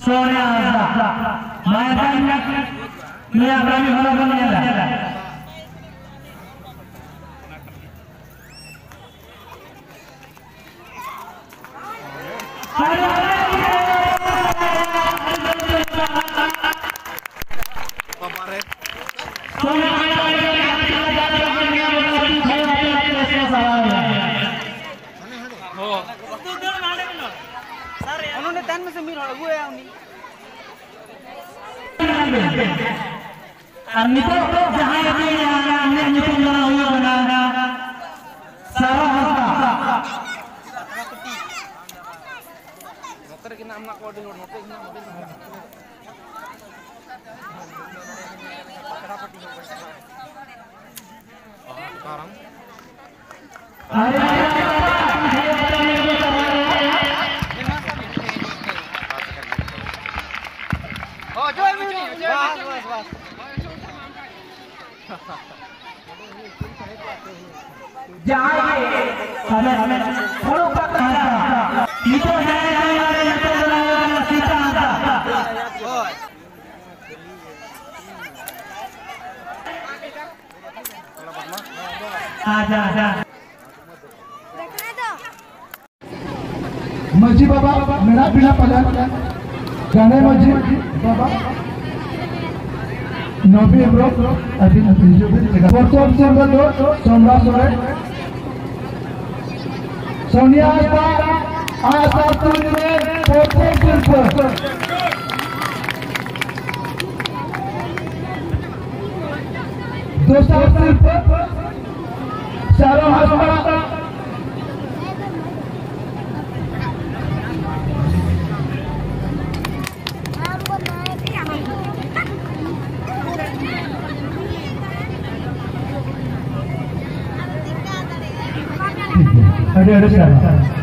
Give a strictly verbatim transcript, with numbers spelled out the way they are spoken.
Sonia Azza, Maya Tanya, Maya Rami Harapan Yala. उन्होंने तन में से मीर हो गया उन्हीं अन्य तो जहाँ ये यहाँ अन्य अन्य तो बना हुआ बनाना सारा होता नौकर के नाम ना कोडी लोड नौकर के नाम mobile sekarang oh coba ini bas bas bas जाए हमें हमें थोड़ा पता है ये तो है हमारे ये तो बनाया सीता आजा आजा मजी बाबा मेरा बिना पला गाने मजी बाबा नबी ब्रो अभी अभी जो भी जगह प्रथम संबंध सम्राट सोरे सोनिया आस्था आस्था तुझे प्रथम संबंध दोस्तों सिर्फ चारों हाथ ada ada sekarang.